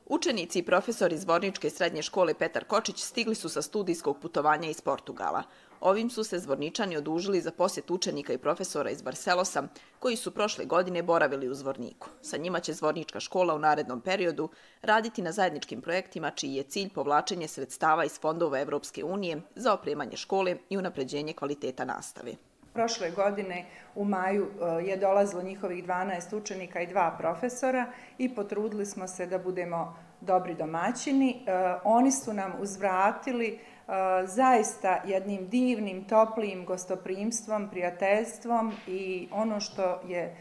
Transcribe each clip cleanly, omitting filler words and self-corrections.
Učenici i profesori Zvorničke srednje škole Petar Kočić stigli su sa studijskog putovanja iz Portugala. Ovim su se Zvorničani odužili za posjet učenika i profesora iz Barcelosa, koji su prošle godine boravili u Zvorniku. Sa njima će Zvornička škola u narednom periodu raditi na zajedničkim projektima čiji je cilj povlačenje sredstava iz fondova Evropske unije za opremanje škole i unapređenje kvaliteta nastave. Prošle godine u maju je dolazilo njihovih 12 učenika i 2 profesora i potrudili smo se da budemo dobri domaćini. Oni su nam uzvratili zaista jednim divnim, toplim gostoprimstvom, prijateljstvom i ono što je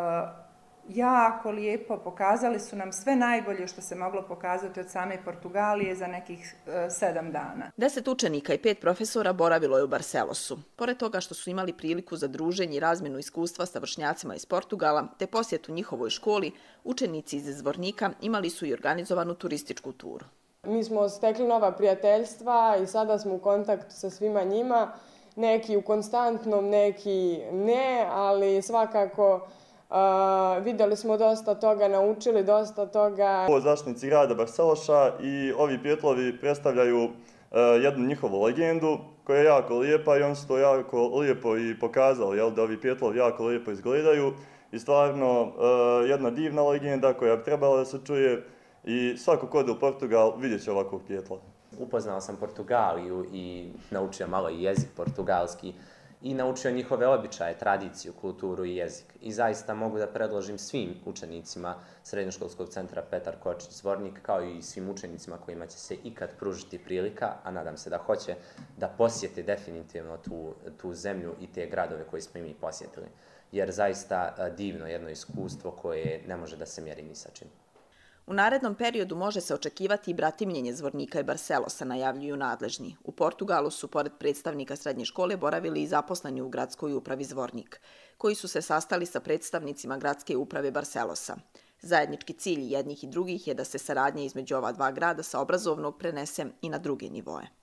jako lijepo, pokazali su nam sve najbolje što se moglo pokazati od same Portugalije za nekih 7 dana. 10 učenika i 5 profesora boravilo je u Barcelosu. Pored toga što su imali priliku za druženje i razmjenu iskustva sa vršnjacima iz Portugala te posjetu njihovoj školi, učenici iz Zvornika imali su i organizovanu turističku turu. Mi smo stekli nova prijateljstva i sada smo u kontaktu sa svima njima. Neki u konstantnom, neki ne, ali svakako vidjeli smo dosta toga, naučili dosta toga. Ovo zaštitnici grada Barcelosa i ovi pjetlovi predstavljaju jednu njihovu legendu koja je jako lijepa i oni su to jako lijepo i pokazali, da ovi pjetlovi jako lijepo izgledaju i stvarno jedna divna legenda koja bi trebala da se čuje i svako ko ode u Portugal vidjet će ovakvog pjetlova. Upoznao sam Portugaliju i naučio malo i jezik portugalski i naučio njihove običaje, tradiciju, kulturu i jezik. I zaista mogu da predložim svim učenicima Srednjoškolskog centra Petar Kočić Zvornik, kao i svim učenicima kojima će se ikad pružiti prilika, a nadam se da hoće, da posjete definitivno tu zemlju i te gradove koje smo i mi posjetili. Jer zaista divno jedno iskustvo koje ne može da se mjeri ni sa čim. U narednom periodu može se očekivati i bratimljenje Zvornika i Barcelosa, najavljuju nadležni. U Portugalu su, pored predstavnika srednje škole, boravili i zaposleni u gradskoj upravi Zvornik, koji su se sastali sa predstavnicima gradske uprave Barcelosa. Zajednički cilj jednih i drugih je da se saradnja između ova dva grada sa obrazovnog prenese i na druge nivoe.